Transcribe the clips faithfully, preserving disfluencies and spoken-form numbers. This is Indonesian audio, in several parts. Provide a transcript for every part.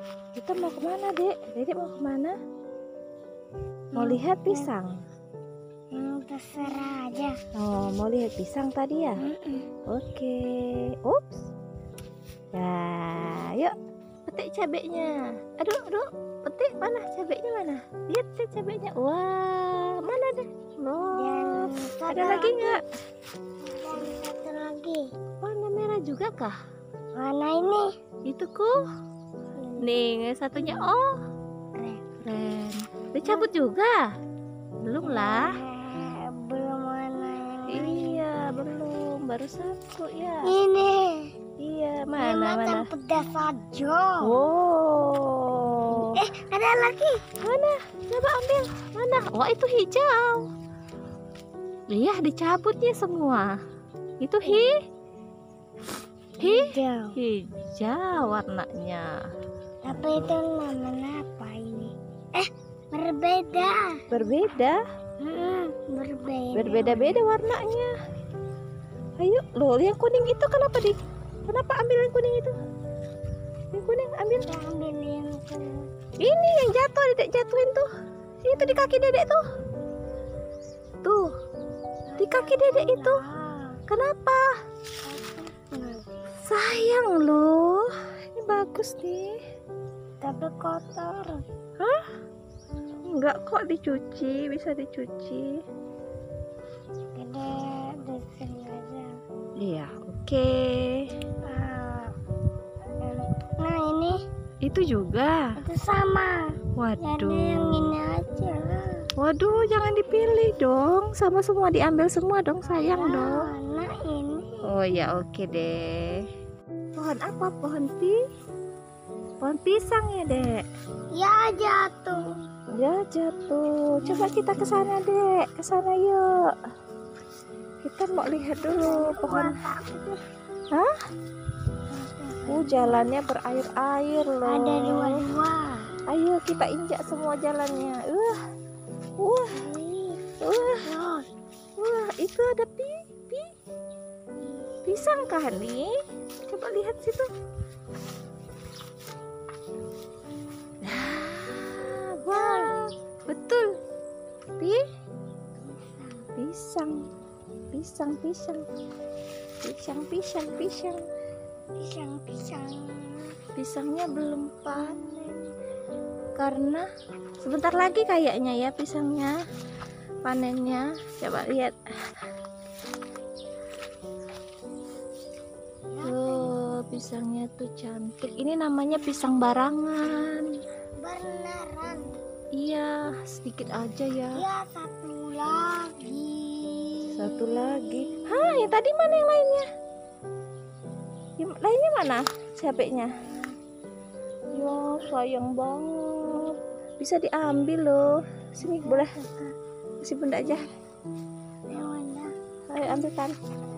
Kita mau kemana, Dek? Dedek mau kemana? Mau lihat pisang? Hmm, terserah aja. Oh, mau lihat pisang tadi ya? Mm-mm. Oke. Ups. Nah, yuk petik cabenya. Aduh, aduh, petik mana cabenya mana? Lihat deh cabenya. Wah, mana deh? Loh, Dan ada satu lagi nggak? Dan satu lagi. Warna merah juga kah? Mana ini? Itu ku. Nih, satunya. Oh, Keren. keren. Dicabut juga? Belum lah. Eh, belum mana yang Iya, belum. Baru satu ya. ini. Iya, Ini mana mana? macam pedas saja. Oh. Eh, ada lagi. Mana? Coba ambil. Mana? Wah, itu hijau. Iya, dicabutnya semua. Itu hi hi Hijau. hijau warnanya. Tapi itu namanya apa ini? Eh, berbeda. Berbeda, Hmm, berbeda. berbeda-beda warnanya. Ayo, loh, yang kuning itu kenapa di? Kenapa ambil yang kuning itu? Yang kuning ambil. Kita ambil yang ke- Ini yang jatuh, Dedek jatuhin tuh. Itu di kaki Dedek tuh. Tuh, di kaki Dedek itu. Ah, Kenapa? hmm. Sayang loh. Ini bagus nih. Tapi kotor. Hah? Enggak kok, dicuci, bisa dicuci. Gede di sini aja. Iya, oke. Ah, nah ini Itu juga. itu sama. Jadi yang Waduh. ini aja. Waduh, jangan dipilih dong. Sama semua diambil semua dong, sayang dong. Ah, nah ini. Oh ya, oke deh. Pohon apa? Pohon pi? Pohon pisang ya, Dek. Ya jatuh. Ya jatuh. Coba kita ke sana, Dek. Ke sana yuk. Kita mau lihat dulu pohon. Hah? Uh, jalannya berair-air loh. Ada dua-dua. Ayo kita injak semua jalannya. Uh, wah, wah, Terus wah. Itu ada pi, pi. Pisang kah nih? Coba lihat situ. Nah, wah, betul. Pi, pisang, pisang, pisang, pisang, pisang, pisang. pisang-pisang. Pisangnya belum panen karena sebentar lagi kayaknya ya pisangnya panennya. Coba lihat. Tuh, pisangnya tuh cantik. Ini namanya pisang barangan. Beneran. Iya, sedikit aja ya. Ya satu lagi. Satu lagi. Hah, yang tadi mana yang lainnya? Yang lainnya mana cabenya? Ya, sayang banget. Bisa diambil loh. Sini boleh. Kasih bunda aja. Yang mana? Ayo ambilkan.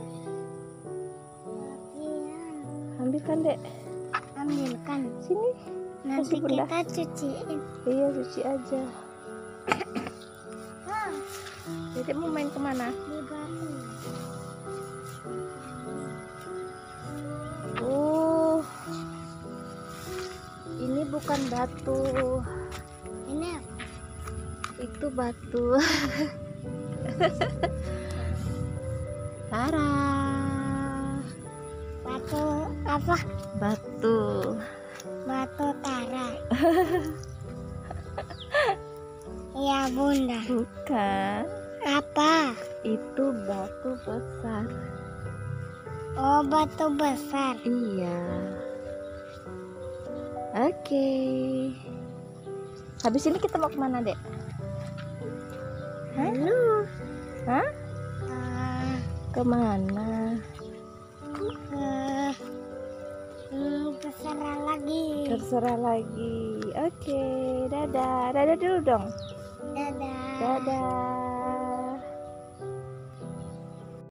Iya. Ambilkan, Dek. Ambilkan. Sini. Nanti Kasih bunda. kita cuciin. Iya, cuci aja. Ah, Dedek mau main kemana? di batu. Oh, ini bukan batu. Ini apa? Itu batu. Tara. Batu apa? Batu. Batu Tara. Iya bunda. Bukan. Apa? Itu batu besar. Oh batu besar. Iya. Oke. Habis ini kita mau kemana, Dek? Hah? Lalu Hah? ah, Kemana? ke hmm, terserah lagi. Terserah lagi. Oke, dadah. Dadah dulu dong. Dadah. Dadah.